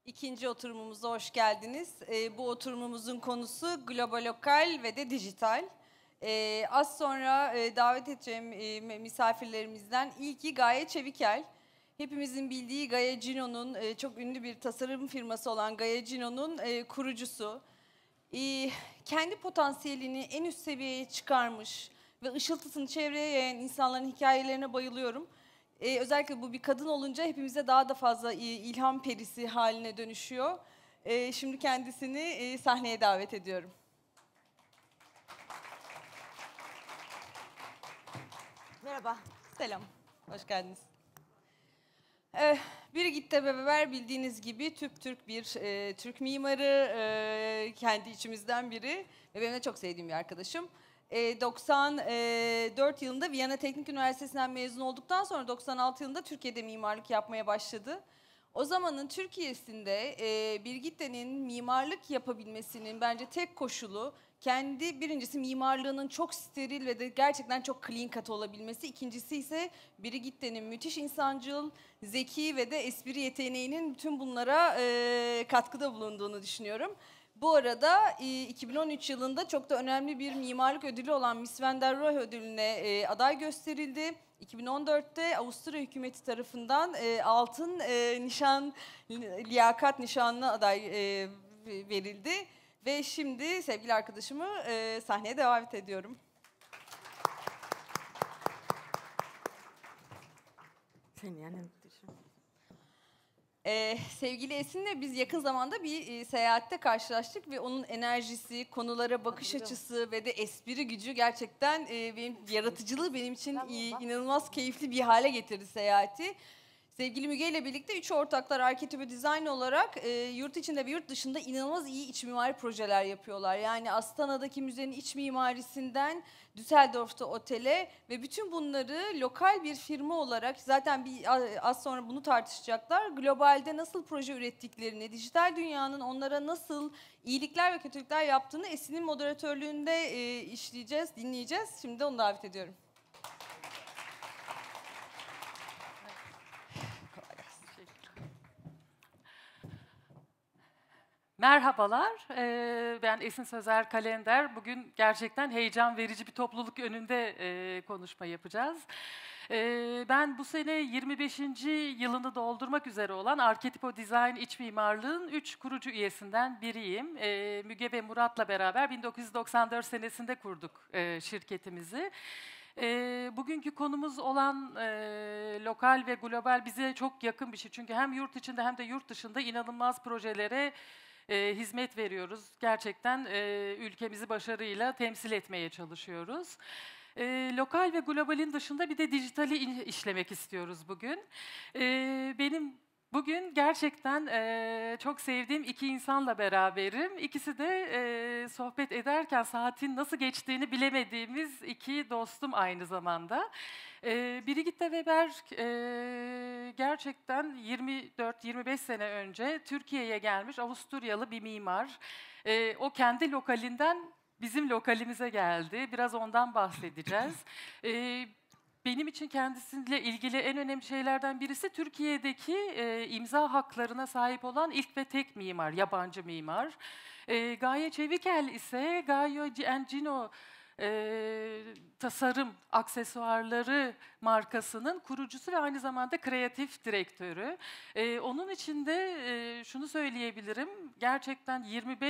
İkinci oturumumuza hoş geldiniz. Bu oturumumuzun konusu global, lokal ve de dijital. Az sonra davet edeceğim misafirlerimizden ilki Gaye Çevikel. Hepimizin bildiği Gaia Gino'nun çok ünlü bir tasarım firması olan Gaia Gino'nun kurucusu. Kendi potansiyelini en üst seviyeye çıkarmış ve ışıltısını çevreye yayan insanların hikayelerine bayılıyorum. Özellikle bu bir kadın olunca hepimize daha da fazla ilham perisi haline dönüşüyor. Şimdi kendisini sahneye davet ediyorum. Merhaba. Selam, hoş geldiniz. Birgit de Bebeber bildiğiniz gibi Türk bir Türk mimarı, kendi içimizden biri ve benim de çok sevdiğim bir arkadaşım. 94 yılında Viyana Teknik Üniversitesi'nden mezun olduktan sonra 96 yılında Türkiye'de mimarlık yapmaya başladı. O zamanın Türkiye'sinde Birgitte'nin mimarlık yapabilmesinin bence tek koşulu birincisi mimarlığının çok steril ve de gerçekten çok clean cut olabilmesi. İkincisi ise Birgitte'nin müthiş insancıl, zeki ve de espri yeteneğinin bütün bunlara katkıda bulunduğunu düşünüyorum. Bu arada 2013 yılında çok da önemli bir mimarlık ödülü olan Miss Van der Rohe ödülüne aday gösterildi. 2014'te Avusturya hükümeti tarafından altın liyakat nişanına aday verildi. Ve şimdi sevgili arkadaşımı sahneye davet ediyorum. Sevgili Esin'le biz yakın zamanda bir seyahatte karşılaştık ve onun enerjisi, konulara bakış açısı ve de espri gücü gerçekten yaratıcılığı benim için inanılmaz keyifli bir hale getirdi seyahati. Sevgili Müge ile birlikte üç ortaklar Architecture Design olarak yurt içinde ve yurt dışında inanılmaz iyi iç mimari projeler yapıyorlar. Yani Astana'daki müzenin iç mimarisinden Düsseldorf'ta otele ve bütün bunları lokal bir firma olarak zaten az sonra bunu tartışacaklar. Globalde nasıl proje ürettiklerini, dijital dünyanın onlara nasıl iyilikler ve kötülükler yaptığını Esin'in moderatörlüğünde işleyeceğiz, dinleyeceğiz. Şimdi onu davet ediyorum. Merhabalar, ben Esin Sözer Kalender. Bugün gerçekten heyecan verici bir topluluk önünde konuşma yapacağız. Ben bu sene 25. yılını doldurmak üzere olan Architecture Design İç Mimarlığın 3 kurucu üyesinden biriyim. Müge ve Murat'la beraber 1994 senesinde kurduk şirketimizi. Bugünkü konumuz olan lokal ve global bize çok yakın bir şey. Çünkü hem yurt içinde hem de yurt dışında inanılmaz projelere hizmet veriyoruz. Gerçekten ülkemizi başarıyla temsil etmeye çalışıyoruz. Lokal ve globalin dışında bir de dijitali işlemek istiyoruz bugün. Benim bugün gerçekten çok sevdiğim iki insanla beraberim. İkisi de sohbet ederken saatin nasıl geçtiğini bilemediğimiz iki dostum aynı zamanda. Birgitte Weber gerçekten 24-25 sene önce Türkiye'ye gelmiş Avusturyalı bir mimar. O kendi lokalinden bizim lokalimize geldi. Biraz ondan bahsedeceğiz. Benim için kendisiyle ilgili en önemli şeylerden birisi Türkiye'deki imza haklarına sahip olan ilk ve tek mimar, yabancı mimar. Gaye Çevikel ise Gaia Gino tasarım aksesuarları markasının kurucusu ve aynı zamanda kreatif direktörü. Onun için de şunu söyleyebilirim, gerçekten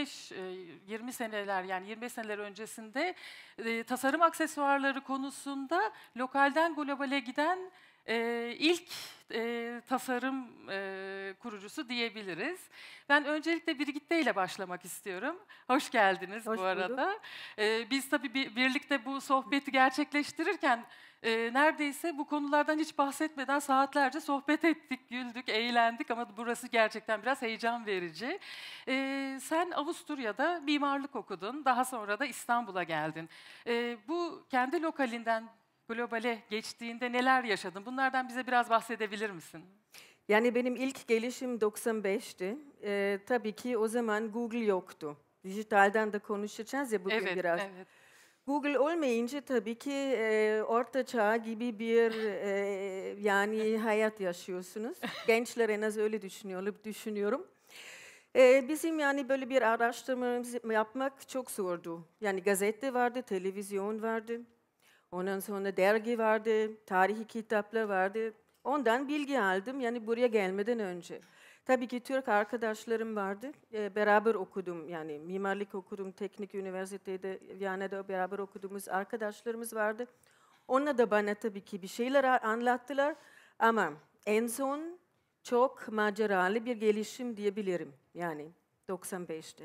20 seneler yani 25 seneler öncesinde tasarım aksesuarları konusunda lokalden globale giden ilk tasarım kurucusu diyebiliriz. Ben öncelikle Birgitte ile başlamak istiyorum. Hoş geldiniz bu arada. Biz tabii birlikte bu sohbeti gerçekleştirirken neredeyse bu konulardan hiç bahsetmeden saatlerce sohbet ettik, güldük, eğlendik ama burası gerçekten biraz heyecan verici. Sen Avusturya'da mimarlık okudun, daha sonra da İstanbul'a geldin. Bu kendi lokalinden globale geçtiğinde neler yaşadın? Bunlardan bize biraz bahsedebilir misin? Yani benim ilk gelişim 95'ti. Tabii ki o zaman Google yoktu. Dijitalden de konuşacağız ya bugün biraz. Evet. Google olmayınca tabii ki orta çağ gibi bir yani hayat yaşıyorsunuz. Gençler en az öyle düşünüyorum. Bizim yani böyle bir araştırmamızı yapmak çok zordu. Yani gazete vardı, televizyon vardı. Ondan sonra dergi vardı, tarihi kitaplar vardı. Ondan bilgi aldım yani buraya gelmeden önce. Tabii ki Türk arkadaşlarım vardı. Beraber okudum yani mimarlık okudum, teknik üniversitede Viyana'da beraber okuduğumuz arkadaşlarımız vardı. Onlar da bana tabii ki bir şeyler anlattılar. Ama en son çok maceralı bir gelişim diyebilirim yani 95'te.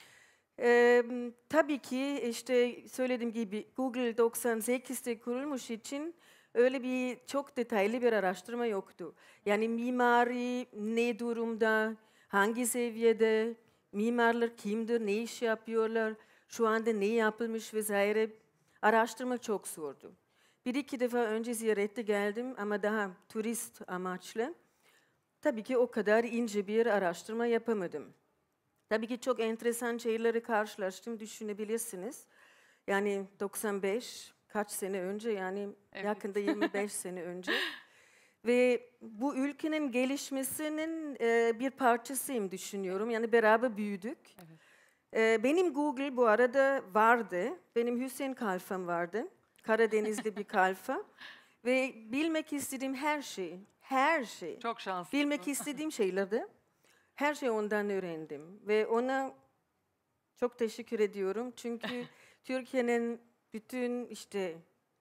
Tabii ki işte söylediğim gibi Google 98'te kurulmuş için öyle bir çok detaylı bir araştırma yoktu. Yani mimari ne durumda, hangi seviyede, mimarlar kimdir, ne iş yapıyorlar, şu anda ne yapılmış vesaire araştırma çok zordu. Bir iki defa önce ziyarette geldim ama daha turist amaçlı. Tabii ki o kadar ince bir araştırma yapamadım. Tabii ki çok enteresan şeyleri karşılaştım, düşünebilirsiniz. Yani 95, kaç sene önce yani yakında 25 sene önce. Ve bu ülkenin gelişmesinin bir parçasıyım düşünüyorum. Yani beraber büyüdük. Benim Google bu arada vardı. Benim Hüseyin Kalfam vardı. Karadenizli bir kalfa. Ve bilmek istediğim her şey. Çok şanslısın. Bilmek istediğim şeyleri her şeyi ondan öğrendim. Ve ona çok teşekkür ediyorum. Çünkü Türkiye'nin bütün işte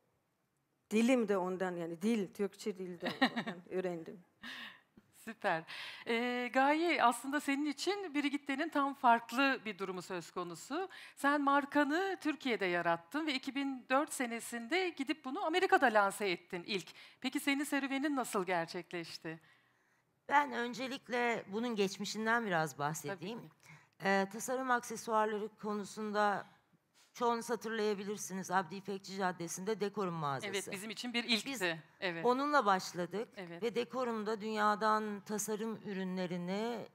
dilim de ondan yani Türkçe dilden ondan öğrendim. Süper. Gaye aslında senin için Brigitte'nin tam farklı bir durumu söz konusu. Sen markanı Türkiye'de yarattın ve 2004 senesinde gidip bunu Amerika'da lanse ettin ilk. Peki senin serüvenin nasıl gerçekleşti? Ben öncelikle bunun geçmişinden biraz bahsedeyim. Tasarım aksesuarları konusunda çoğunuz hatırlayabilirsiniz. Abdi İpekçi Caddesi'nde Dekorum mağazası. Evet, bizim için bir ilkti. Biz evet. onunla başladık Evet. ve Dekorum'da dünyadan tasarım ürünlerini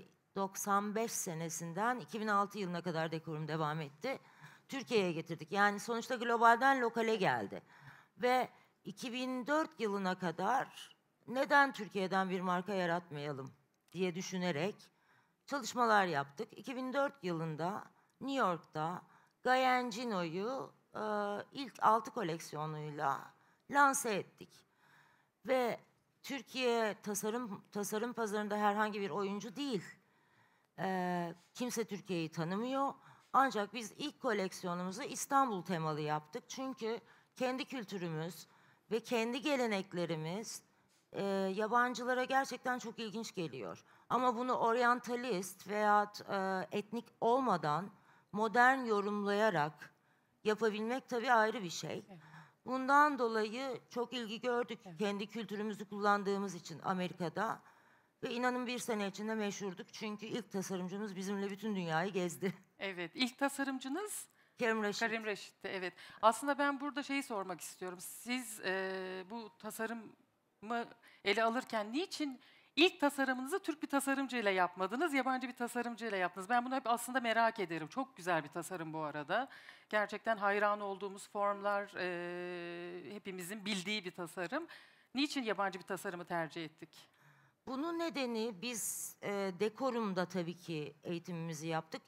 95 senesinden 2006 yılına kadar Dekorum devam etti. Türkiye'ye getirdik. Yani sonuçta globalden lokale geldi. Ve 2004 yılına kadar neden Türkiye'den bir marka yaratmayalım diye düşünerek çalışmalar yaptık. 2004 yılında New York'ta Gaiancino'yu ilk 6 koleksiyonuyla lanse ettik. Ve Türkiye tasarım pazarında herhangi bir oyuncu değil. Kimse Türkiye'yi tanımıyor. Ancak biz ilk koleksiyonumuzu İstanbul temalı yaptık. Çünkü kendi kültürümüz ve kendi geleneklerimiz yabancılara gerçekten çok ilginç geliyor. Ama bunu oryantalist veya etnik olmadan modern yorumlayarak yapabilmek tabii ayrı bir şey. Bundan dolayı çok ilgi gördük. Kendi kültürümüzü kullandığımız için Amerika'da. Ve inanın bir sene içinde meşhurduk. Çünkü ilk tasarımcımız bizimle bütün dünyayı gezdi. Evet, ilk tasarımcınız? Kerim Reşit. Kerim Reşit'ti, evet. Aslında ben burada şeyi sormak istiyorum. Siz bu tasarımı ele alırken niçin ilk tasarımınızı Türk bir tasarımcıyla yapmadınız, yabancı bir tasarımcıyla yaptınız? Ben bunu hep aslında merak ederim. Çok güzel bir tasarım bu arada. Gerçekten hayran olduğumuz formlar, hepimizin bildiği bir tasarım. Niçin yabancı bir tasarımı tercih ettik? Bunun nedeni biz Dekorum'da tabii ki eğitimimizi yaptık.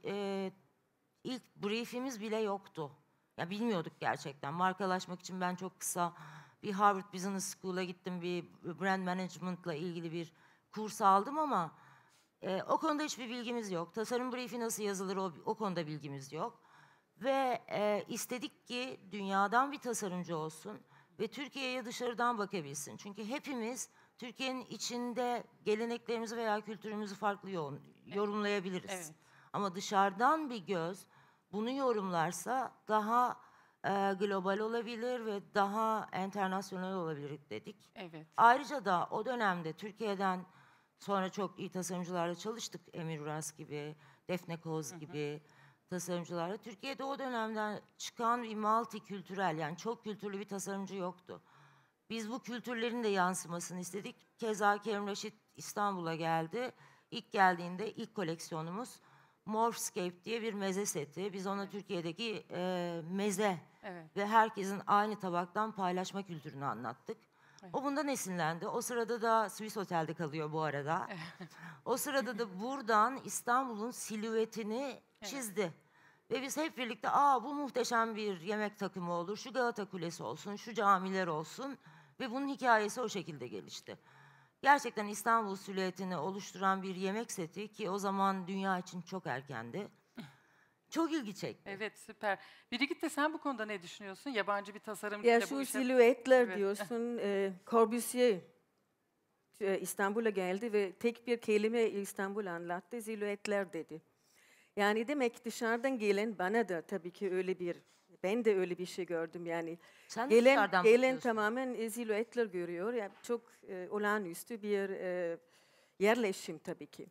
İlk briefimiz bile yoktu. Ya bilmiyorduk gerçekten. Markalaşmak için ben çok kısa bir Harvard Business School'a gittim. Bir brand management'la ilgili bir kurs aldım ama o konuda hiçbir bilgimiz yok. Tasarım briefi nasıl yazılır o konuda bilgimiz yok. Ve istedik ki dünyadan bir tasarımcı olsun ve Türkiye'ye dışarıdan bakabilsin. Çünkü hepimiz Türkiye'nin içinde geleneklerimizi veya kültürümüzü farklı yorumlayabiliriz. Evet. Ama dışarıdan bir göz bunu yorumlarsa daha global olabilir ve daha internasyonel olabilir dedik. Evet. Ayrıca da o dönemde Türkiye'den sonra çok iyi tasarımcılarla çalıştık. Emir Uras gibi, Defne Koz gibi tasarımcılarla. Türkiye'de o dönemden çıkan bir multikültürel yani çok kültürlü bir tasarımcı yoktu. Biz bu kültürlerin de yansımasını istedik. Keza Kerim Reşit İstanbul'a geldi. İlk geldiğinde ilk koleksiyonumuz Morphscape diye bir meze seti. Biz ona Türkiye'deki meze ve herkesin aynı tabaktan paylaşma kültürünü anlattık. O bundan esinlendi. O sırada da Swiss Otel'de kalıyor bu arada. O sırada da buradan İstanbul'un silüetini çizdi. Ve biz hep birlikte bu muhteşem bir yemek takımı olur, şu Galata Kulesi olsun, şu camiler olsun ve bunun hikayesi o şekilde gelişti. Gerçekten İstanbul silüetini oluşturan bir yemek seti ki o zaman dünya için çok erkendi. Çok ilgi çekti. Evet, süper. Birgit de sen bu konuda ne düşünüyorsun? Yabancı bir tasarımcıyla Ya bu şu işe... silüetler Evet. diyorsun, Corbusier İstanbul'a geldi ve tek bir kelime İstanbul anlattı, silüetler dedi. Yani demek dışarıdan gelen bana da tabii ki ben de öyle bir şey gördüm yani. Sen de dışarıdan Gelen bakıyorsun. tamamen silüetler görüyor. Yani çok olağanüstü bir yerleşim tabii ki.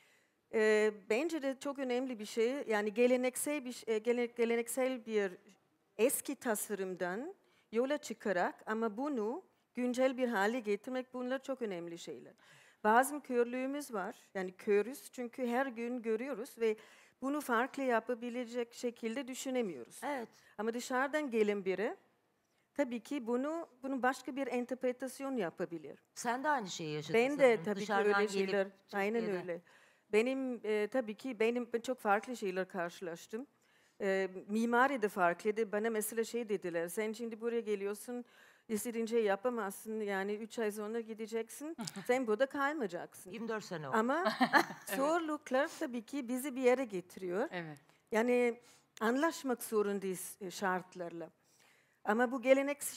Bence de çok önemli bir şey. Yani geleneksel bir eski tasarımdan yola çıkarak ama bunu güncel bir hale getirmek, bunlar çok önemli şeyler. Bazı körlüğümüz var. Yani körüz çünkü her gün görüyoruz ve bunu farklı yapabilecek şekilde düşünemiyoruz. Evet. Ama dışarıdan gelen biri tabii ki bunun başka bir interpretasyon yapabilir. Sen de aynı şeyi yaşadın Ben de sanırım. tabii ki Dışarıdan öyle gelip şeyler, aynen Türkiye'de. öyle. Tabii ki ben çok farklı şeyler karşılaştım. Mimari de farklıydı. Bana mesela şey dediler, sen şimdi buraya geliyorsun, istediğin şey yapamazsın. Yani 3 ay sonra gideceksin, sen burada kalmayacaksın. 24 sene oldu. Ama zorluklar tabii ki bizi bir yere getiriyor. Evet. Yani anlaşmak zorundayız şartlarla. Ama bu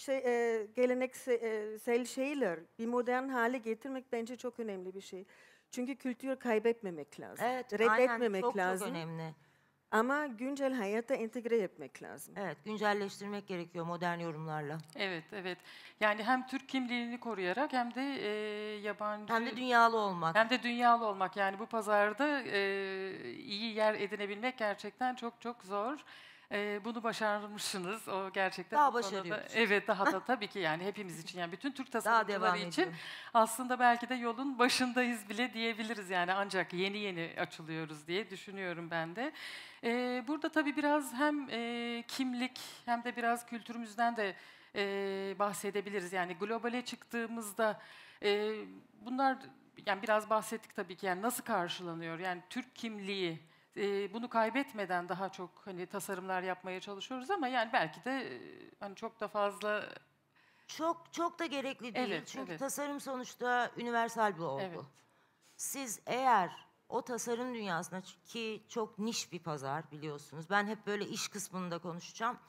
geleneksel şeyler bir modern hale getirmek bence çok önemli bir şey. Çünkü kültürü kaybetmemek lazım. Evet, Reddetmemek aynen. lazım. Çok önemli. Ama güncel hayata entegre etmek lazım. Evet, güncelleştirmek gerekiyor modern yorumlarla. Evet, evet. Yani hem Türk kimliğini koruyarak hem de yabancı... Hem de dünyalı olmak. Hem de dünyalı olmak. Yani bu pazarda iyi yer edinebilmek gerçekten çok çok zor. Bunu başarmışsınız. O gerçekten Daha bu konuda- başarıyoruz. Evet, daha da tabii ki yani hepimiz için, yani bütün Türk devam tasarımcıları için ediyor. aslında belki de yolun başındayız bile diyebiliriz. Yani ancak yeni yeni açılıyoruz diye düşünüyorum ben de. Burada tabii biraz hem kimlik hem de biraz kültürümüzden de bahsedebiliriz. Yani globale çıktığımızda bunlar, yani biraz bahsettik tabii ki, yani nasıl karşılanıyor? Yani Türk kimliği, bunu kaybetmeden daha çok hani tasarımlar yapmaya çalışıyoruz ama yani belki de hani çok da fazla... Çok da gerekli değil. Evet, Çünkü evet. tasarım sonuçta universal bir olgu. Evet. Siz eğer o tasarım dünyasına, ki çok niş bir pazar biliyorsunuz. Ben hep böyle iş kısmında konuşacağım.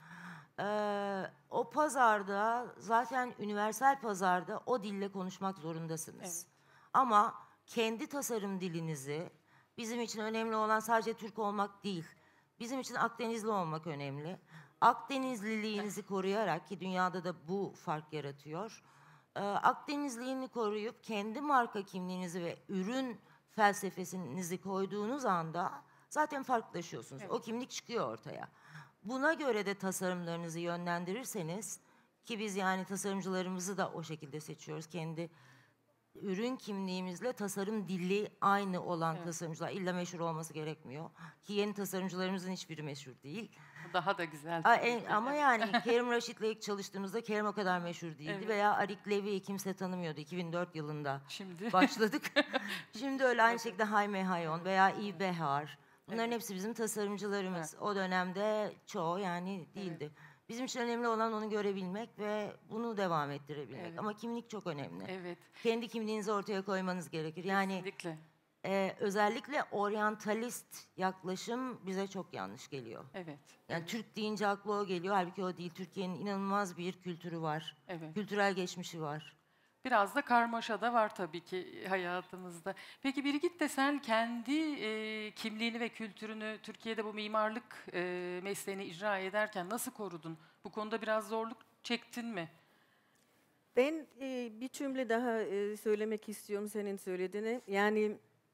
O pazarda zaten universal pazarda o dille konuşmak zorundasınız. Evet. Ama kendi tasarım dilinizi, bizim için önemli olan sadece Türk olmak değil. Bizim için Akdenizli olmak önemli. Akdenizliliğinizi koruyarak, ki dünyada da bu fark yaratıyor. Akdenizliğini koruyup kendi marka kimliğinizi ve ürün felsefesinizi koyduğunuz anda zaten farklılaşıyorsunuz. Evet. O kimlik çıkıyor ortaya. Buna göre de tasarımlarınızı yönlendirirseniz, ki biz yani tasarımcılarımızı da o şekilde seçiyoruz. Kendi ürün kimliğimizle tasarım dili aynı olan tasarımcılar, illa meşhur olması gerekmiyor. Ki yeni tasarımcılarımızın hiçbiri meşhur değil. Daha da güzel. Ama yani Kerim Raşit'le ilk çalıştığımızda Kerim o kadar meşhur değildi. Evet. Veya Arik Levy'yi kimse tanımıyordu. 2004 yılında Şimdi başladık. Şimdi öyle aynı şekilde Jaime Hayon veya İ. Behar. Bunların hepsi bizim tasarımcılarımız. O dönemde çoğu yani değildi. Bizim için önemli olan onu görebilmek ve bunu devam ettirebilmek. Evet. Ama kimlik çok önemli. evet, Kendi kimliğinizi ortaya koymanız gerekir. Yani kesinlikle. özellikle oryantalist yaklaşım bize çok yanlış geliyor. Evet. Yani Türk deyince aklı o geliyor. Halbuki o değil. Türkiye'nin inanılmaz bir kültürü var. Evet. Kültürel geçmişi var. Biraz da karmaşa da var tabii ki hayatımızda. Peki Birgit de sen kendi kimliğini ve kültürünü Türkiye'de bu mimarlık mesleğini icra ederken nasıl korudun? Bu konuda biraz zorluk çektin mi? Ben bir cümle daha söylemek istiyorum senin söylediğine. Yani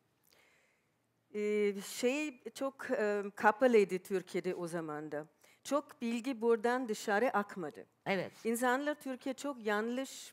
çok kapalıydı Türkiye'de o zaman da. Çok bilgi buradan dışarı akmadı. Evet. İnsanlar Türkiye çok yanlış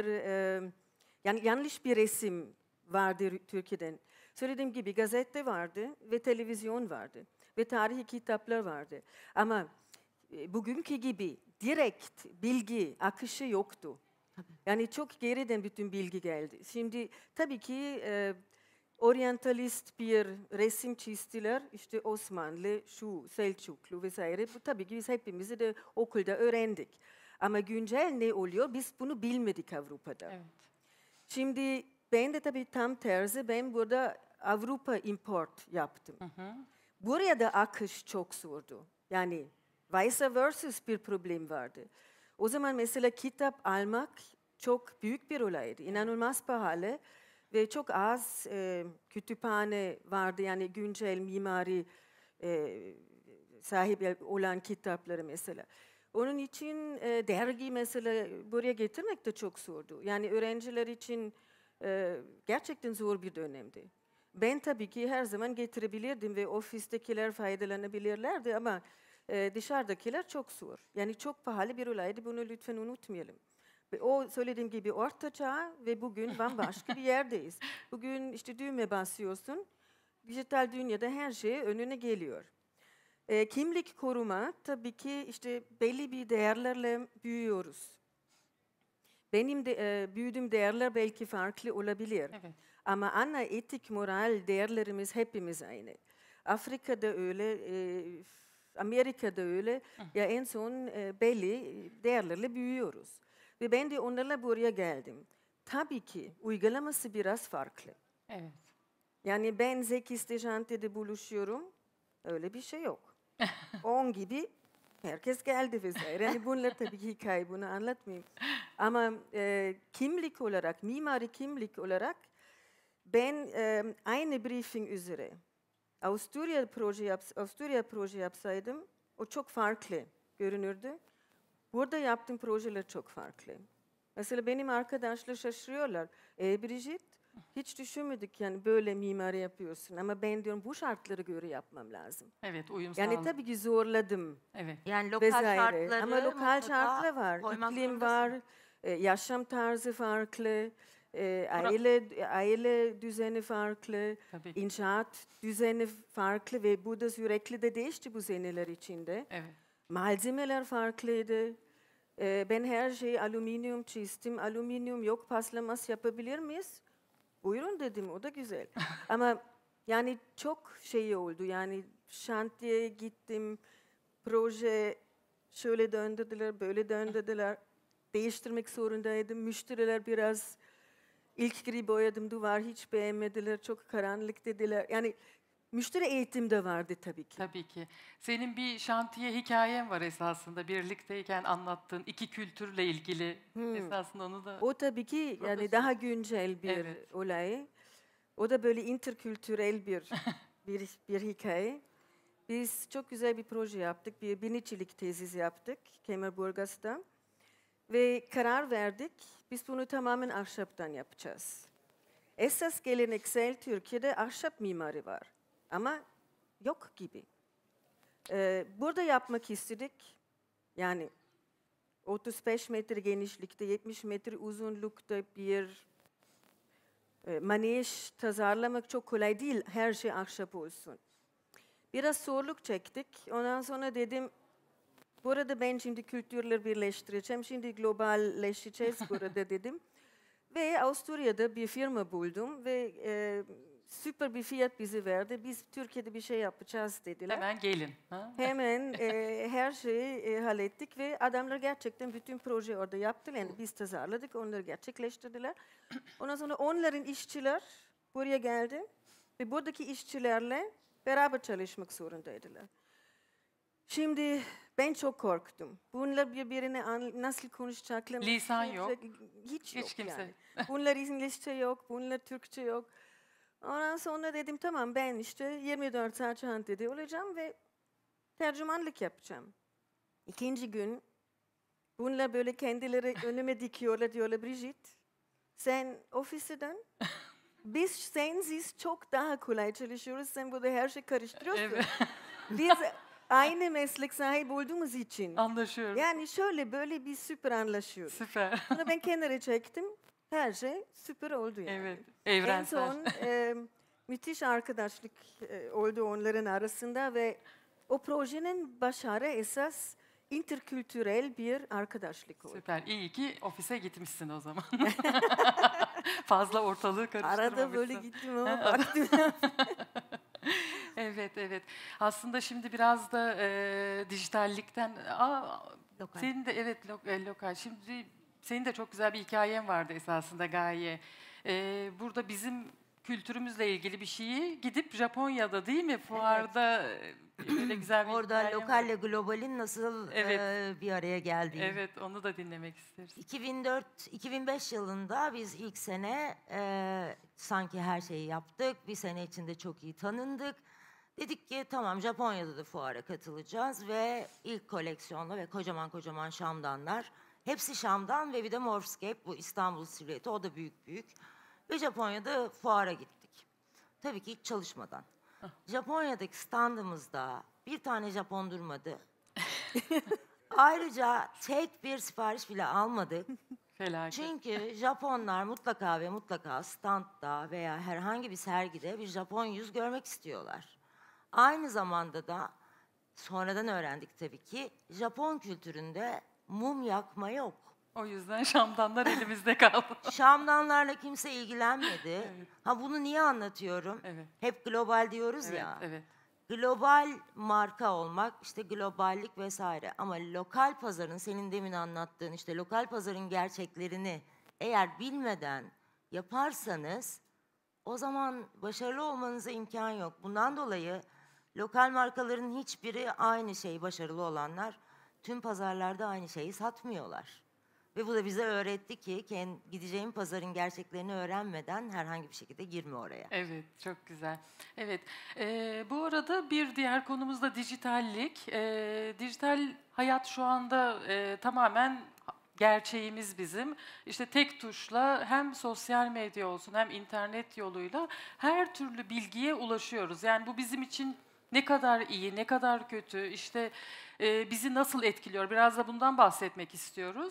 bir resim vardı Türkiye'den. Söylediğim gibi gazete vardı ve televizyon vardı ve tarihi kitaplar vardı. Ama bugünkü gibi direkt bilgi akışı yoktu. Yani çok geriden bütün bilgi geldi. Şimdi tabii ki oryantalist bir resim çizdiler. İşte Osmanlı, şu Selçuklu vesaire. Bu tabii ki biz hepimizi de okulda öğrendik. Ama güncel ne oluyor? Biz bunu bilmedik Avrupa'da. Evet. Şimdi ben de tabii tam tersi. Ben burada Avrupa import yaptım. Buraya da akış çok zordu. Yani vice versa bir problem vardı. O zaman mesela kitap almak çok büyük bir olaydı. İnanılmaz pahalı ve çok az kütüphane vardı. Yani güncel mimari sahip olan kitapları mesela. Onun için dergi mesela buraya getirmek de çok zordu. Yani öğrenciler için gerçekten zor bir dönemdi. Ben tabii ki her zaman getirebilirdim ve ofistekiler faydalanabilirlerdi ama dışarıdakiler çok zor. Yani çok pahalı bir olaydı, bunu lütfen unutmayalım. Ve o söylediğim gibi orta çağ ve bugün bambaşka bir yerdeyiz. Bugün işte düğme basıyorsun, dijital dünyada her şey önüne geliyor. Kimlik koruma tabii ki işte belli bir değerlerle büyüyoruz. Benim de büyüdüğüm değerler belki farklı olabilir. Evet. Ama ana etik, moral değerlerimiz hepimiz aynı. Afrika'da öyle, Amerika'da öyle. Ya en son belli değerlerle büyüyoruz. Ve ben de onlarla buraya geldim. Tabii ki uygulaması biraz farklı. Evet. Yani ben Zeki Stejante'de buluşuyorum. Öyle bir şey yok. 10 gibi herkes geldi vesaire. Yani bunlar tabii ki hikaye, bunu anlatmayayım. Ama kimlik olarak, mimari kimlik olarak ben aynı briefing üzere Avusturya proje yapsaydım o çok farklı görünürdü. Burada yaptığım projeler çok farklı. Mesela benim arkadaşlar şaşırıyorlar. Brigitte, hiç düşünmedik yani böyle mimari yapıyorsun. Ama ben diyorum bu şartlara göre yapmam lazım. Evet, uyum Yani sağlamak. tabii ki zorladım. Evet. Yani lokal Vesaire. şartları Ama lokal mutlaka şartlar var, koymak iklim zorundasın. var, yaşam tarzı farklı, aile düzeni farklı, Tabii ki. inşaat düzeni farklı ve bu da sürekli de değişti bu seneler içinde. Evet. Malzemeler farklıydı. Ben her şeyi alüminyum çizdim. Alüminyum yok, paslanmaz yapabilir miyiz? Buyurun dedim, o da güzel. Ama yani çok şey oldu. Yani şantiyeye gittim, proje şöyle döndürdüler, böyle döndürdüler. Değiştirmek zorundaydım. Müşteriler biraz ilk gri boyadım duvar, hiç beğenmediler, çok karanlık dediler. Yani müşteri eğitim de vardı tabii ki. Tabii ki. Senin bir şantiye hikayen var esasında. Birlikteyken anlattığın iki kültürle ilgili. Esasında onu da... O tabii ki yani Profesör. daha güncel bir Evet. olay. O da böyle interkültürel bir hikaye. Biz çok güzel bir proje yaptık. Bir binicilik tezisi yaptık Kemerburgaz'da. Ve karar verdik. Biz bunu tamamen ahşaptan yapacağız. Esas geleneksel Türkiye'de ahşap mimari var. Ama yok gibi. Burada yapmak istedik. Yani 35 metre genişlikte, 70 metre uzunlukta bir manej tasarlamak çok kolay değil. Her şey ahşap olsun. Biraz zorluk çektik. Ondan sonra dedim, burada ben şimdi kültürleri birleştireceğim. Şimdi globalleşeceğiz burada dedim. Ve Avusturya'da bir firma buldum ve süper bir fiyat bize verdi. Biz Türkiye'de bir şey yapacağız dediler. Hemen gelin. Ha? Hemen her şeyi hallettik ve adamlar gerçekten bütün proje orada yaptılar. Yani biz tasarladık, onları gerçekleştirdiler. Ondan sonra onların işçiler buraya geldi ve buradaki işçilerle beraber çalışmak zorundaydılar. Şimdi ben çok korktum. Bunlar birbirine nasıl konuşacaklar? Lisan yok. Hiç Hiç kimse. yani. Bunlar İngilizce yok, bunlar Türkçe yok. Ondan sonra dedim tamam ben işte 24 saat şantiyede olacağım ve tercümanlık yapacağım. İkinci gün bunlar böyle kendileri önüme dikiyorlar, diyorlar Brigitte sen ofise dön. Biz sensiz çok daha kolay çalışıyoruz. Sen burada her şeyi karıştırıyorsun. Evet. Biz aynı meslek sahibi olduğumuz için. Anlaşıyoruz. Yani şöyle böyle bir süper anlaşıyoruz. Süper. Sonra ben kenara çektim. Her şey süper oldu yani. Evet. Evrensel. En son müthiş arkadaşlık oldu onların arasında ve o projenin başarı esas interkültürel bir arkadaşlık oldu. Süper. İyi ki ofise gitmişsin o zaman. Fazla ortalığı karıştırmamışsın. Arada böyle gittim ama baktım. Evet. Aslında şimdi biraz da dijitallikten... Lokal. Senin de lokal. Şimdi senin de çok güzel bir hikayen vardı esasında Gaye. Burada bizim kültürümüzle ilgili bir şeyi gidip Japonya'da değil mi? Fuarda öyle güzel bir Orada hikayen var. lokalle globalin nasıl bir araya geldiği. Evet, onu da dinlemek isteriz. 2004-2005 yılında biz ilk sene sanki her şeyi yaptık. Bir sene içinde çok iyi tanındık. Dedik ki tamam Japonya'da da fuara katılacağız ve ilk koleksiyonla ve kocaman şamdanlar. Hepsi şamdan ve bir de Morphscape, bu İstanbul silüeti, o da büyük. Ve Japonya'da fuara gittik. Tabii ki hiç çalışmadan. Japonya'daki standımızda bir tane Japon durmadı. Ayrıca tek bir sipariş bile almadık. Felaket. Çünkü Japonlar mutlaka standta veya herhangi bir sergide bir Japon yüz görmek istiyorlar. Aynı zamanda da sonradan öğrendik tabii ki Japon kültüründe mum yakma yok. O yüzden şamdanlar elimizde kaldı. Şamdanlarla kimse ilgilenmedi. Ha, bunu niye anlatıyorum? Evet. Hep global diyoruz ya. Evet. Global marka olmak, işte globallik vesaire. Ama lokal pazarın, senin demin anlattığın işte lokal pazarın gerçeklerini eğer bilmeden yaparsanız o zaman başarılı olmanıza imkan yok. Bundan dolayı lokal markaların hiçbiri aynı şeyi, başarılı olanlar tüm pazarlarda aynı şeyi satmıyorlar. Ve bu da bize öğretti ki gideceğin pazarın gerçeklerini öğrenmeden herhangi bir şekilde girme oraya. Evet, çok güzel. Evet, bu arada bir diğer konumuz da dijitallik. Dijital hayat şu anda tamamen gerçeğimiz bizim. İşte tek tuşla hem sosyal medya olsun hem internet yoluyla her türlü bilgiye ulaşıyoruz. Yani bu bizim için ne kadar iyi, ne kadar kötü, işte bizi nasıl etkiliyor? Biraz da bundan bahsetmek istiyoruz.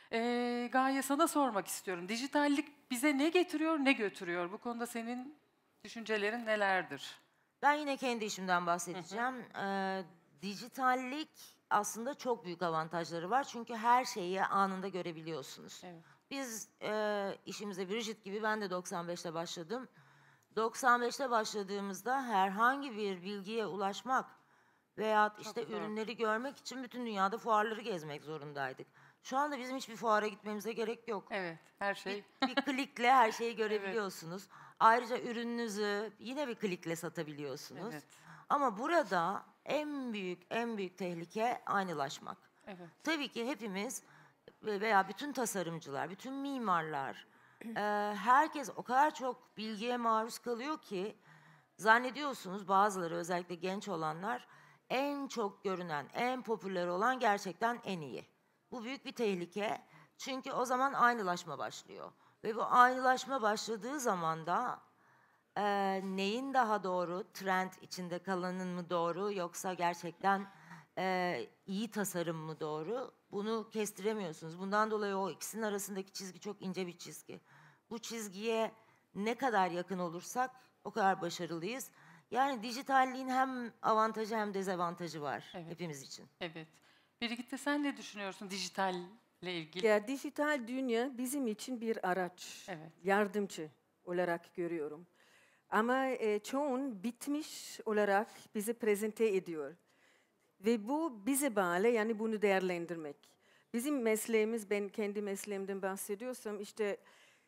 Gaye, sana sormak istiyorum. Dijitallik bize ne getiriyor, ne götürüyor? Bu konuda senin düşüncelerin nelerdir? Ben yine kendi işimden bahsedeceğim. Dijitallik aslında çok büyük avantajları var. Çünkü her şeyi anında görebiliyorsunuz. Evet. Biz işimize Bridget gibi, ben de 95'te başladım. 95'te başladığımızda herhangi bir bilgiye ulaşmak veya işte ürünleri görmek için bütün dünyada fuarları gezmek zorundaydık. Şu anda bizim hiçbir fuara gitmemize gerek yok. Evet, her şey. Bir klikle her şeyi görebiliyorsunuz. Ayrıca ürününüzü yine bir klikle satabiliyorsunuz. Evet. Ama burada en büyük tehlike aynılaşmak. Evet. Tabii ki hepimiz veya bütün tasarımcılar, bütün mimarlar, herkes o kadar çok bilgiye maruz kalıyor ki zannediyorsunuz, bazıları özellikle genç olanlar, en çok görünen, en popüler olan gerçekten en iyi. Bu büyük bir tehlike. Çünkü o zaman aynılaşma başlıyor. Ve bu aynılaşma başladığı zaman da neyin daha doğru, trend içinde kalanın mı doğru, yoksa gerçekten iyi tasarım mı doğru, bunu kestiremiyorsunuz. Bundan dolayı o ikisinin arasındaki çizgi çok ince bir çizgi. Bu çizgiye ne kadar yakın olursak o kadar başarılıyız. Yani dijitalliğin hem avantajı hem dezavantajı var hepimiz için. Evet. Birgitte, sen ne düşünüyorsun dijitalle ilgili? Ya, dijital dünya bizim için bir araç, yardımcı olarak görüyorum. Ama çoğun bitmiş olarak bizi prezente ediyor. Ve bu bize bağlı, yani bunu değerlendirmek. Bizim mesleğimiz, ben kendi mesleğimden bahsediyorsam, işte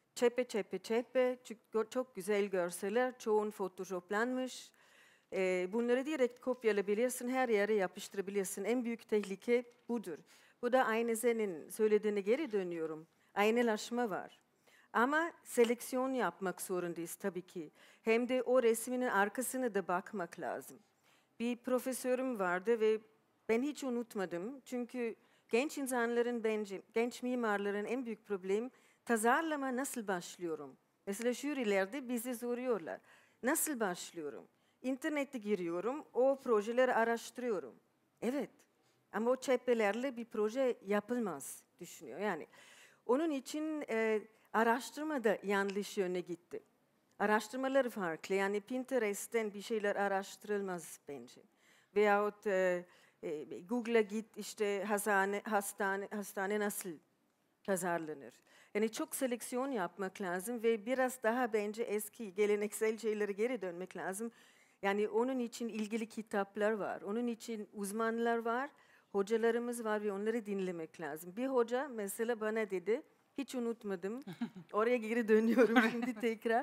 çepe, çok güzel görseller, çoğun photoshoplanmış. Bunları direkt kopyalayabilirsin, her yere yapıştırabilirsin. En büyük tehlike budur. Bu da aynı senin söylediğine geri dönüyorum. Aynılaşma var. Ama seleksiyon yapmak zorundayız tabii ki. Hem de o resminin arkasına da bakmak lazım. Bir profesörüm vardı ve ben hiç unutmadım. Çünkü genç insanların, bence genç mimarların en büyük problemi tasarlama nasıl başlıyorum? Mesela jürilerde bizi soruyorlar. Nasıl başlıyorum? İnternete giriyorum, o projeleri araştırıyorum. Evet, ama o çepelerle bir proje yapılmaz düşünüyor. Yani onun için araştırma da yanlış yöne gitti. Araştırmalar farklı. Yani Pinterest'ten bir şeyler araştırılmaz bence. Veyahut Google'a git işte hastane nasıl tasarlanır. Yani çok seleksiyon yapmak lazım ve biraz daha bence eski geleneksel şeylere geri dönmek lazım. Yani onun için ilgili kitaplar var, onun için uzmanlar var, hocalarımız var ve onları dinlemek lazım. Bir hoca mesela bana dedi, hiç unutmadım, oraya geri dönüyorum şimdi tekrar.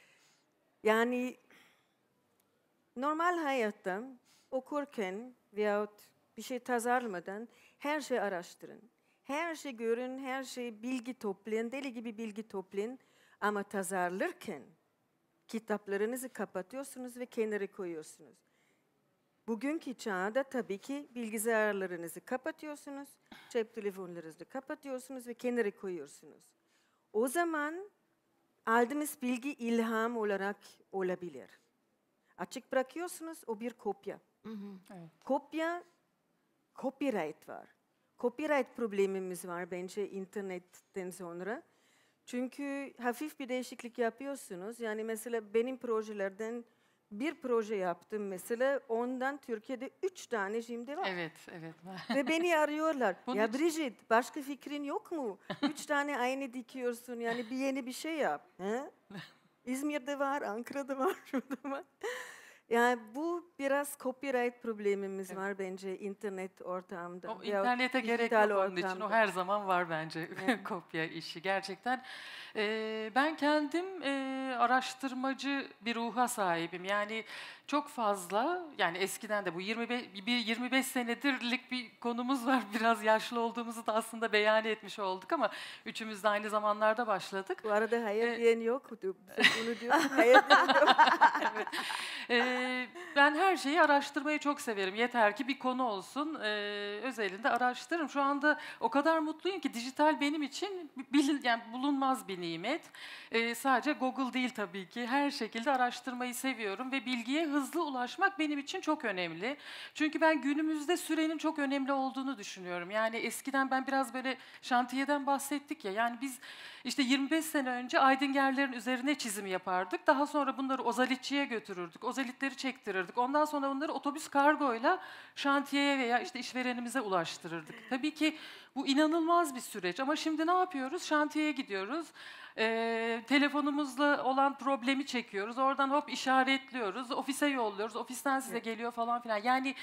Yani normal hayatta okurken veyahut bir şey tasarlamadan her şeyi araştırın. Her şey görün, her şey bilgi toplayın, deli gibi bilgi toplayın. Ama tasarlarken kitaplarınızı kapatıyorsunuz ve kenara koyuyorsunuz. Bugünkü çağda tabii ki bilgisayarlarınızı kapatıyorsunuz, cep telefonlarınızı kapatıyorsunuz ve kenara koyuyorsunuz. O zaman aldığınız bilgi ilham olarak olabilir. Açık bırakıyorsunuz, o bir kopya. Evet. Kopya, copyright var. Copyright problemimiz var bence internetten sonra. Çünkü hafif bir değişiklik yapıyorsunuz. Yani mesela benim projelerden bir proje yaptım mesela. Ondan Türkiye'de 3 tane şimdi var. Evet, evet. Ve beni arıyorlar. Bunun Ya için- Bridget başka fikrin yok mu? 3 tane aynı dikiyorsun. Yani bir yeni bir şey yap. He? İzmir'de var, Ankara'da var, şurada var. Yani bu biraz copyright problemimiz var bence internet ortamda. O Ya internete gerek dijital yok onun için. O ortamda. her zaman var bence kopya işi gerçekten. Ben kendim araştırmacı bir ruha sahibim. Yani çok fazla, yani eskiden de bu 25 senedirlik bir konumuz var. Biraz yaşlı olduğumuzu da aslında beyan etmiş olduk ama üçümüz de aynı zamanlarda başladık. Bu arada hayır diyen yoktu. Sen bunu diyorsun, hayır diyen yok. Evet. Ben her şeyi araştırmayı çok severim. Yeter ki bir konu olsun. Özelinde araştırırım. Şu anda o kadar mutluyum ki dijital benim için yani bulunmaz bir nimet. Sadece Google değil tabii ki. Her şekilde araştırmayı seviyorum ve bilgiye hızlı ulaşmak benim için çok önemli. Çünkü ben günümüzde sürenin çok önemli olduğunu düşünüyorum. Yani eskiden ben biraz böyle şantiyeden bahsettik ya. Yani biz işte 25 sene önce aydıngerlerin üzerine çizim yapardık. Daha sonra bunları ozalitçiye götürürdük. Ozalitleri çektirirdik. Ondan sonra onları otobüs kargoyla şantiyeye veya işte işverenimize ulaştırırdık. Tabii ki bu inanılmaz bir süreç ama şimdi ne yapıyoruz? Şantiyeye gidiyoruz. Telefonumuzla olan problemi çekiyoruz. Oradan hop işaretliyoruz. Ofise yolluyoruz. Ofisten size geliyor falan filan. Yani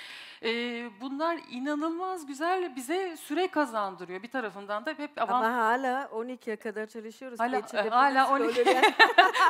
bunlar inanılmaz güzel bize süre kazandırıyor. Bir tarafından da hep Ama hala 12'ye kadar çalışıyoruz. Hala- Geçide hala polis 12. böyle yani.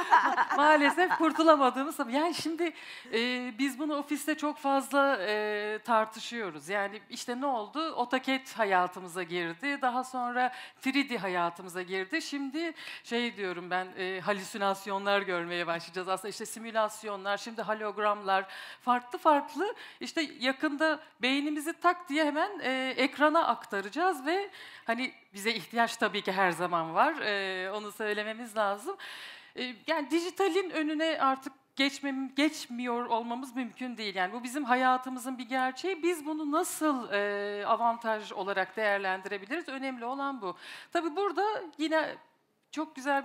maalesef kurtulamadığımız. Yani şimdi biz bunu ofiste çok fazla tartışıyoruz. Yani işte ne oldu? AutoCAD hayatımıza girdi. Daha sonra 3D hayatımıza girdi. Şimdi şey diyorum ben, halüsinasyonlar görmeye başlayacağız. Aslında işte simülasyonlar, şimdi hologramlar, farklı farklı. İşte yakında beynimizi tak diye hemen ekrana aktaracağız ve hani bize ihtiyaç tabii ki her zaman var. Onu söylememiz lazım. Yani dijitalin önüne artık geçmiyor olmamız mümkün değil. Yani bu bizim hayatımızın bir gerçeği. Biz bunu nasıl avantaj olarak değerlendirebiliriz? Önemli olan bu. Tabii burada yine çok güzel bir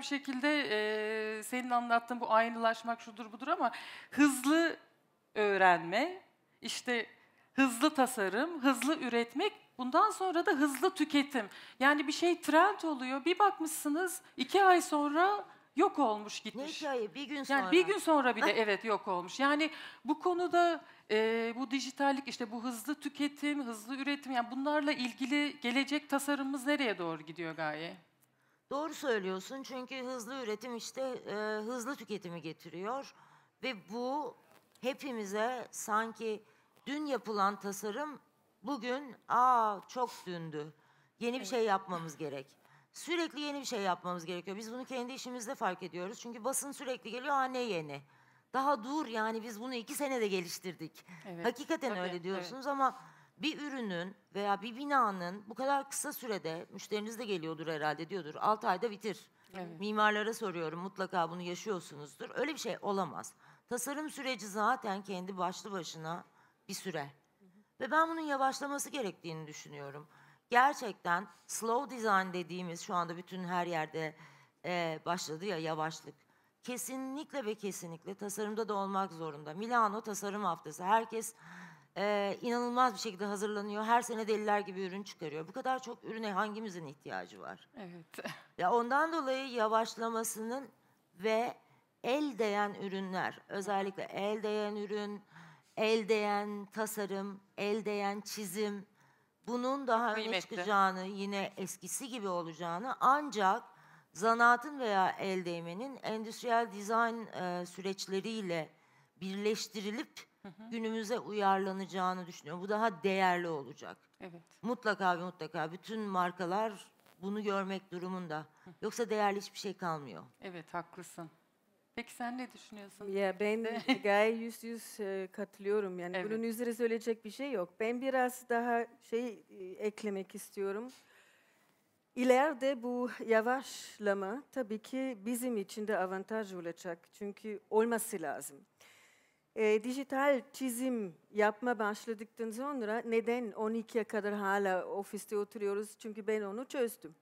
şekilde senin anlattığın bu aynılaşmak şudur budur ama hızlı öğrenme, işte hızlı tasarım, hızlı üretmek, bundan sonra da hızlı tüketim. Yani bir şey trend oluyor, bir bakmışsınız 2 ay sonra yok olmuş Ne gitmiş. hikaye? Bir gün sonra. Yani bir gün sonra bile evet yok olmuş. Yani bu konuda bu dijitallik, işte bu hızlı tüketim, hızlı üretim, yani bunlarla ilgili gelecek tasarımımız nereye doğru gidiyor Gaye? Doğru söylüyorsun çünkü hızlı üretim işte hızlı tüketimi getiriyor ve bu hepimize sanki dün yapılan tasarım bugün çok dündü. Yeni bir şey yapmamız gerek. Sürekli yeni bir şey yapmamız gerekiyor. Biz bunu kendi işimizde fark ediyoruz. Çünkü basın sürekli geliyor, ne yeni. Daha dur, yani biz bunu 2 senede geliştirdik. Evet, Hakikaten tabii, öyle diyorsunuz ama bir ürünün veya bir binanın bu kadar kısa sürede, müşteriniz de geliyordur herhalde, diyordur 6 ayda bitir. Evet. Mimarlara soruyorum, mutlaka bunu yaşıyorsunuzdur. Öyle bir şey olamaz. Tasarım süreci zaten kendi başlı başına bir süre. Ve ben bunun yavaşlaması gerektiğini düşünüyorum. Gerçekten slow design dediğimiz, şu anda bütün her yerde başladı ya yavaşlık. Kesinlikle ve kesinlikle tasarımda da olmak zorunda. Milano Tasarım Haftası. Herkes inanılmaz bir şekilde hazırlanıyor. Her sene deliler gibi ürün çıkarıyor. Bu kadar çok ürüne hangimizin ihtiyacı var? Evet. Ya ondan dolayı yavaşlamasının ve el değen ürünler, özellikle el değen ürün, el değen tasarım, el değen çizim, bunun daha öne Kıymetli. çıkacağını, yine eskisi gibi olacağını, ancak zanaatın veya el değmenin endüstriyel dizayn süreçleriyle birleştirilip günümüze uyarlanacağını düşünüyorum. Bu daha değerli olacak. Evet. Mutlaka ve mutlaka bütün markalar bunu görmek durumunda. Yoksa değerli hiçbir şey kalmıyor. Evet, haklısın. Peki sen ne düşünüyorsun? Ya ben gayet yüz katılıyorum. Yani Evet. bunun üzerine söyleyecek bir şey yok. Ben biraz daha eklemek istiyorum. İleride bu yavaşlama tabii ki bizim için de avantaj olacak. Çünkü olması lazım. Dijital çizim yapma başladıktan sonra neden 12'ye kadar hala ofiste oturuyoruz? Çünkü ben onu çözdüm.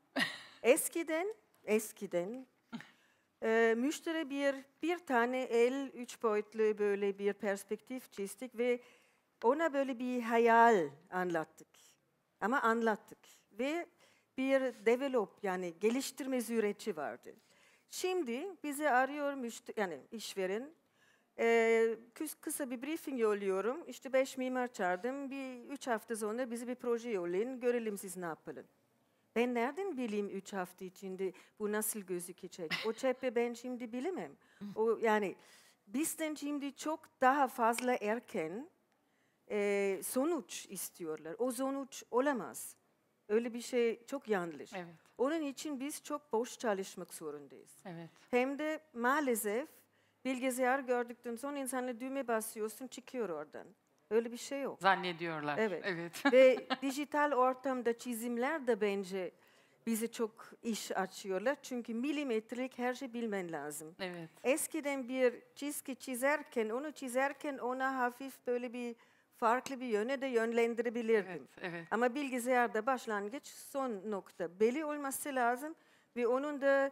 Eskiden müşteri bir tane el, 3 boyutlu böyle bir perspektif çizdik ve ona böyle bir hayal anlattık. Ama anlattık. Ve bir develop yani geliştirme süreci vardı. Şimdi bizi arıyor müşteri, yani işveren. Kısa bir briefing yolluyorum. İşte 5 mimar çağırdım. 3 hafta sonra bize bir proje yollayın. Görelim siz ne yapalım. Ben nereden bileyim 3 hafta içinde bu nasıl gözükecek? O cephe ben şimdi bilemem. Yani bizden şimdi çok daha fazla erken sonuç istiyorlar. O sonuç olamaz. Öyle bir şey çok yanlış. Evet. Onun için biz çok boş çalışmak zorundayız. Evet. Hem de maalesef bilgisayar gördükten sonra insanla düğme basıyorsun çıkıyor oradan. Öyle bir şey yok. Zannediyorlar. Evet. Evet. Ve dijital ortamda çizimler de bence bize çok iş açıyorlar. Çünkü milimetrelik her şey bilmen lazım. Evet. Eskiden bir çizgi çizerken ona hafif böyle bir farklı bir yöne de yönlendirebilirdim. Evet. Evet. Ama bilgisayarda başlangıç son nokta belli olması lazım ve onun da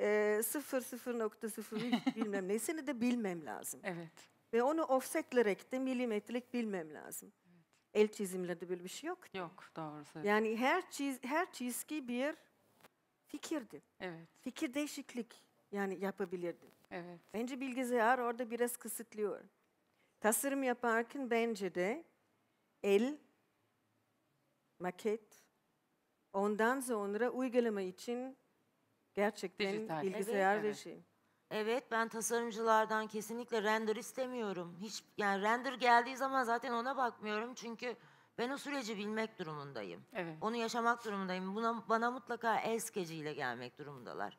0,0 bilmem nesini de bilmem lazım. Evet. Ve onu offsetleyerek de milimetrelik bilmem lazım. El çizimlerde böyle bir şey yok. Yok, doğru söylüyorsun. Yani her çizgi bir fikirdi. Evet. Fikir değişiklik yani yapabilirdin. Evet. Bence bilgisayar orada biraz kısıtlıyor. Tasarım yaparken bence de el, maket, ondan sonra uygulama için gerçekten Dijital. bilgisayar Evet, ve evet. şey. Evet, ben tasarımcılardan kesinlikle render istemiyorum. Hiç, yani render geldiği zaman zaten ona bakmıyorum çünkü ben o süreci bilmek durumundayım. Evet. Onu yaşamak durumundayım. Bana mutlaka el skeciyle gelmek durumundalar.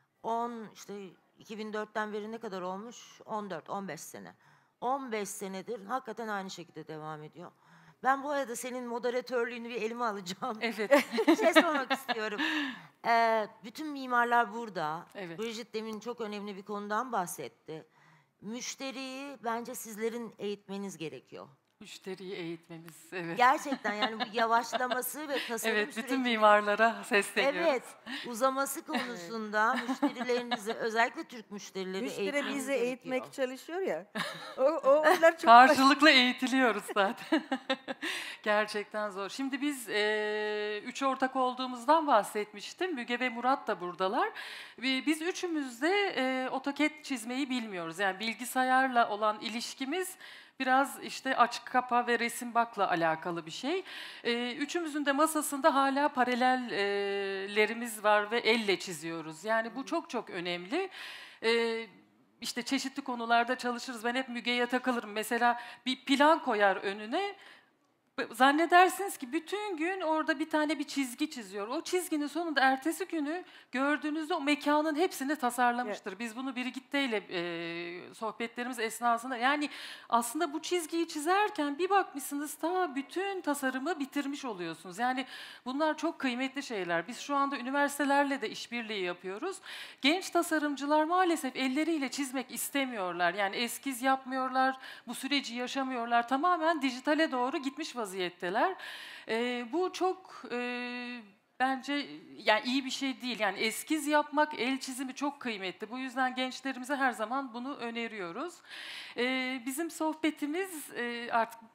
2004'ten beri ne kadar olmuş? 14-15 sene. 15 senedir hakikaten aynı şekilde devam ediyor. Ben bu arada senin moderatörlüğünü bir elime alacağım. Evet. Bir şey sormak istiyorum. Bütün mimarlar burada. Evet. Bridget demin çok önemli bir konudan bahsetti. Müşteriyi bence sizlerin eğitmeniz gerekiyor. Müşteriyi eğitmemiz. Evet. Gerçekten yani bu yavaşlaması ve tasarım Evet, bütün sürecinin- mimarlara sesleniyoruz. Evet, uzaması konusunda müşterilerinizi, özellikle Türk müşterileri Müşteri eğitmeniz bizi gerekiyor. eğitmek çalışıyor ya. Onlar çok Karşılıklı eğitiliyoruz zaten. Gerçekten zor. Şimdi biz 3 ortak olduğumuzdan bahsetmiştim. Müge ve Murat da buradalar. Biz üçümüz de AutoCAD çizmeyi bilmiyoruz. Yani bilgisayarla olan ilişkimiz biraz işte aç kapa ve resim bakla alakalı bir şey. Üçümüzün de masasında hala paralellerimiz var ve elle çiziyoruz. Yani bu çok çok önemli. İşte çeşitli konularda çalışırız. Ben hep Müge'ye takılırım. Mesela bir plan koyar önüne. Zannedersiniz ki bütün gün orada bir tane bir çizgi çiziyor. O çizginin sonunda ertesi günü gördüğünüzde o mekanın hepsini tasarlamıştır. Biz bunu Brigitte ile sohbetlerimiz esnasında yani aslında bu çizgiyi çizerken bir bakmışsınız ta bütün tasarımı bitirmiş oluyorsunuz. Yani bunlar çok kıymetli şeyler. Biz şu anda üniversitelerle de işbirliği yapıyoruz. Genç tasarımcılar maalesef elleriyle çizmek istemiyorlar. Yani eskiz yapmıyorlar, bu süreci yaşamıyorlar. Tamamen dijitale doğru gitmiş vaziyetteler. Bu çok bence yani iyi bir şey değil. Yani eskiz yapmak, el çizimi çok kıymetli. Bu yüzden gençlerimize her zaman bunu öneriyoruz. Bizim sohbetimiz artık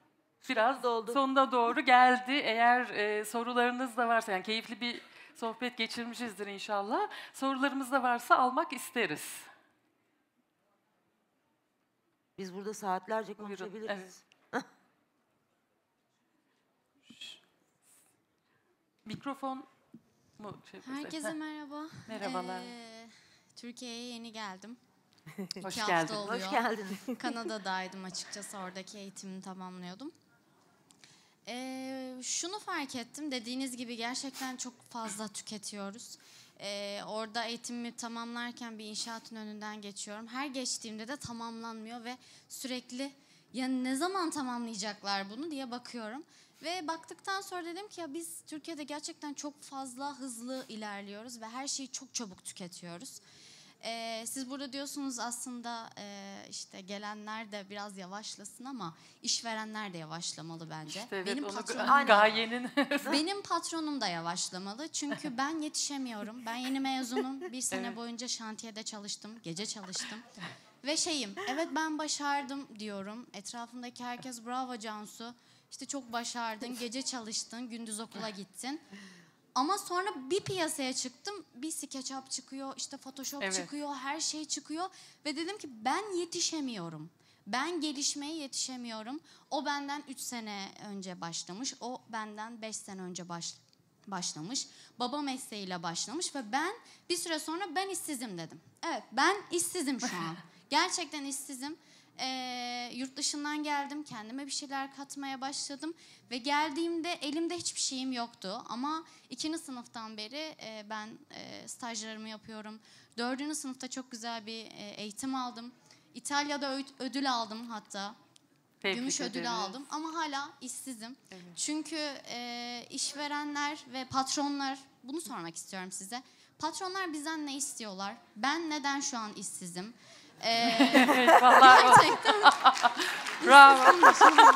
biraz doldu. sonuna doğru geldi. Eğer sorularınız da varsa, yani keyifli bir sohbet geçirmişizdir inşallah. Sorularımız da varsa almak isteriz. Biz burada saatlerce Buyurun, konuşabiliriz. evet. Mikrofon mu? Herkese merhaba. Merhabalar. Türkiye'ye yeni geldim. Hoş 2 hafta geldin. oluyor. Hoş geldin. Kanada'daydım açıkçası. Oradaki eğitimimi tamamlıyordum. Şunu fark ettim. Dediğiniz gibi gerçekten çok fazla tüketiyoruz. Orada eğitimimi tamamlarken bir inşaatın önünden geçiyorum. Her geçtiğimde de tamamlanmıyor ve sürekli yani ne zaman tamamlayacaklar bunu diye bakıyorum. Ve baktıktan sonra dedim ki ya biz Türkiye'de gerçekten çok fazla hızlı ilerliyoruz ve her şeyi çok çabuk tüketiyoruz. Siz burada diyorsunuz aslında işte gelenler de biraz yavaşlasın ama işverenler de yavaşlamalı bence. İşte evet, Benim onu patronum gayenin benim patronum da yavaşlamalı. Çünkü ben yetişemiyorum. Ben yeni mezunum. 1 sene boyunca şantiyede çalıştım. Gece çalıştım. Ve evet ben başardım diyorum. Etrafımdaki herkes bravo Cansu. İşte çok başardın, gece çalıştın, gündüz okula gittin. Ama sonra bir piyasaya çıktım, bir SketchUp çıkıyor, işte Photoshop çıkıyor, her şey çıkıyor. Ve dedim ki ben yetişemiyorum. Ben gelişmeye yetişemiyorum. O benden 3 sene önce başlamış, o benden 5 sene önce başlamış. Baba mesleğiyle başlamış ve ben bir süre sonra ben işsizim dedim. Evet, ben işsizim şu an. Gerçekten işsizim. Yurt dışından geldim, kendime bir şeyler katmaya başladım ve geldiğimde elimde hiçbir şeyim yoktu ama 2. sınıftan beri ben stajlarımı yapıyorum. 4. sınıfta çok güzel bir eğitim aldım. İtalya'da ödül aldım hatta. Gümüş ödülü aldım ama hala işsizim. Evet. Çünkü işverenler ve patronlar, bunu sormak istiyorum size. Patronlar bizden ne istiyorlar? Ben neden şu an işsizim? Gerçekten. Bravo.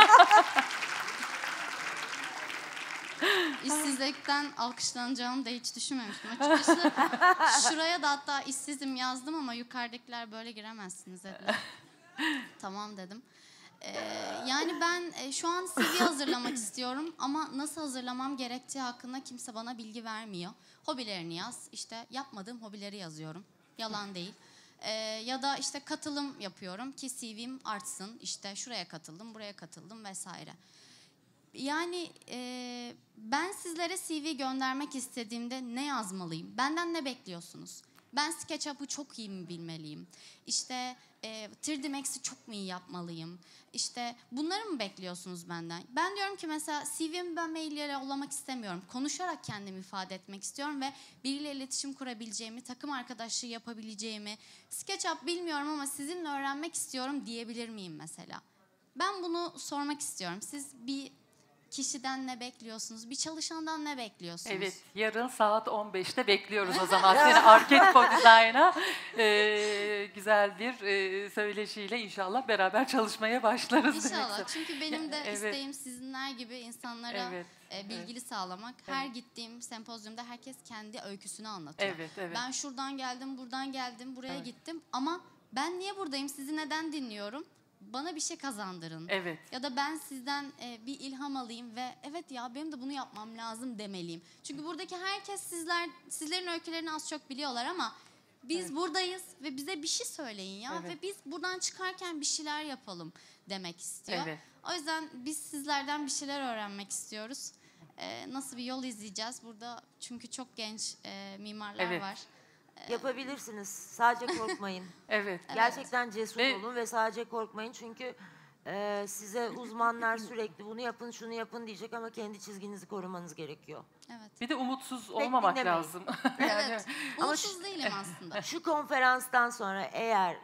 İşsizlikten alkışlanacağımı da hiç düşünmemiştim açıkçası. Şuraya da hatta işsizim yazdım ama yukarıdakiler böyle giremezsiniz dediler. Tamam dedim. Yani ben şu an CV hazırlamak istiyorum ama nasıl hazırlamam gerektiği hakkında kimse bana bilgi vermiyor. Hobilerini yaz. İşte yapmadığım hobileri yazıyorum. Yalan değil. Ya da işte katılım yapıyorum ki CV'm artsın. İşte şuraya katıldım, buraya katıldım vesaire. Yani ben sizlere CV göndermek istediğimde ne yazmalıyım? Benden ne bekliyorsunuz? Ben SketchUp'ı çok iyi mi bilmeliyim? İşte 3D Max'i çok mu iyi yapmalıyım? İşte bunları mı bekliyorsunuz benden? Ben diyorum ki mesela CV'mi ben maille yollamak istemiyorum. Konuşarak kendimi ifade etmek istiyorum ve biriyle iletişim kurabileceğimi, takım arkadaşlığı yapabileceğimi, SketchUp bilmiyorum ama sizinle öğrenmek istiyorum diyebilir miyim mesela? Ben bunu sormak istiyorum. Siz bir kişiden ne bekliyorsunuz? Bir çalışandan ne bekliyorsunuz? Evet, yarın saat 15'te bekliyoruz o zaman seni Arket Design'a. Güzel bir söyleşiyle inşallah beraber çalışmaya başlarız. İnşallah. Çünkü benim de isteğim sizinler gibi insanlara bilgili sağlamak. Her gittiğim sempozyumda herkes kendi öyküsünü anlatıyor. Ben şuradan geldim, buradan geldim, buraya gittim ama ben niye buradayım? Sizi neden dinliyorum? Bana bir şey kazandırın. Ya da ben sizden bir ilham alayım ve evet ya benim de bunu yapmam lazım demeliyim. Çünkü buradaki herkes sizlerin öykülerini az çok biliyorlar ama biz buradayız ve bize bir şey söyleyin ya. Ve biz buradan çıkarken bir şeyler yapalım demek istiyor. O yüzden biz sizlerden bir şeyler öğrenmek istiyoruz. Nasıl bir yol izleyeceğiz burada? Çünkü çok genç mimarlar var. Yapabilirsiniz. Sadece korkmayın. Gerçekten cesur olun ve sadece korkmayın. Çünkü size uzmanlar sürekli bunu yapın, şunu yapın diyecek ama kendi çizginizi korumanız gerekiyor. Bir de umutsuz olmamak lazım. Umutsuz değilim aslında. Şu konferanstan sonra eğer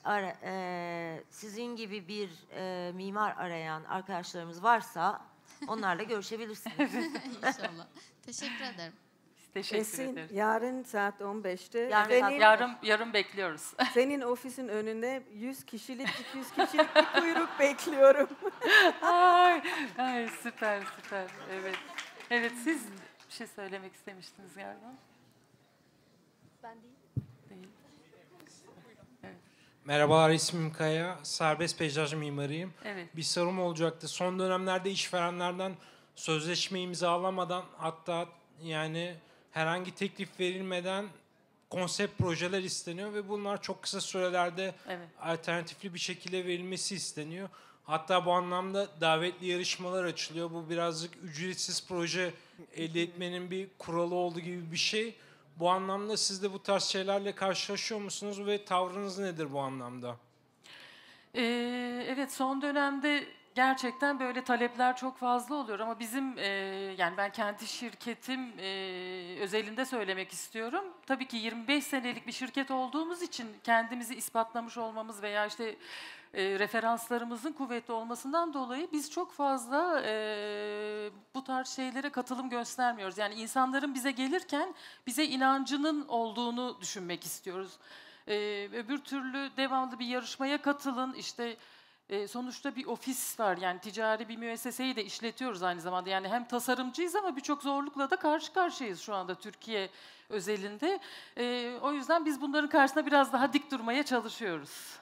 sizin gibi bir mimar arayan arkadaşlarımız varsa onlarla görüşebilirsiniz. İnşallah. Teşekkür ederim. Teşekkür ederim. Yarın saat 15'te. Yarın bekliyoruz. Senin ofisin önünde 100 kişilik, 200 kişilik bir kuyruk bekliyorum. Ay, süper. Evet, siz bir şey söylemek istemiştiniz galiba. Ben değil. Evet. Merhabalar, ismim Kaya. Serbest peyzaj mimarıyım. Evet. Bir sorum olacaktı. Son dönemlerde işverenlerden sözleşme imzalamadan, hatta yani herhangi teklif verilmeden konsept projeler isteniyor ve bunlar çok kısa sürelerde alternatifli bir şekilde verilmesi isteniyor. Hatta bu anlamda davetli yarışmalar açılıyor. Bu birazcık ücretsiz proje elde etmenin bir kuralı olduğu gibi bir şey. Bu anlamda siz de bu tarz şeylerle karşılaşıyor musunuz ve tavrınız nedir bu anlamda? Evet, son dönemde gerçekten böyle talepler çok fazla oluyor ama bizim yani ben kendi şirketim özelinde söylemek istiyorum. Tabii ki 25 senelik bir şirket olduğumuz için kendimizi ispatlamış olmamız veya işte referanslarımızın kuvvetli olmasından dolayı biz çok fazla bu tarz şeylere katılım göstermiyoruz. Yani insanların bize gelirken bize inancının olduğunu düşünmek istiyoruz. Öbür türlü devamlı bir yarışmaya katılın, işte sonuçta bir ofis var, yani ticari bir müesseseyi de işletiyoruz aynı zamanda. Yani hem tasarımcıyız ama birçok zorlukla da karşı karşıyayız şu anda Türkiye özelinde. O yüzden biz bunların karşısında biraz daha dik durmaya çalışıyoruz.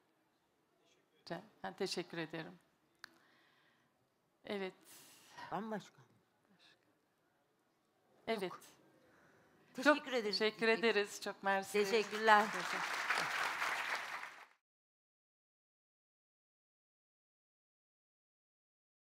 Ben teşekkür ederim. Evet. Bambaşka. Evet. Teşekkür ederiz. Teşekkür ederiz. Çok mersi. Teşekkürler. Teşekkür.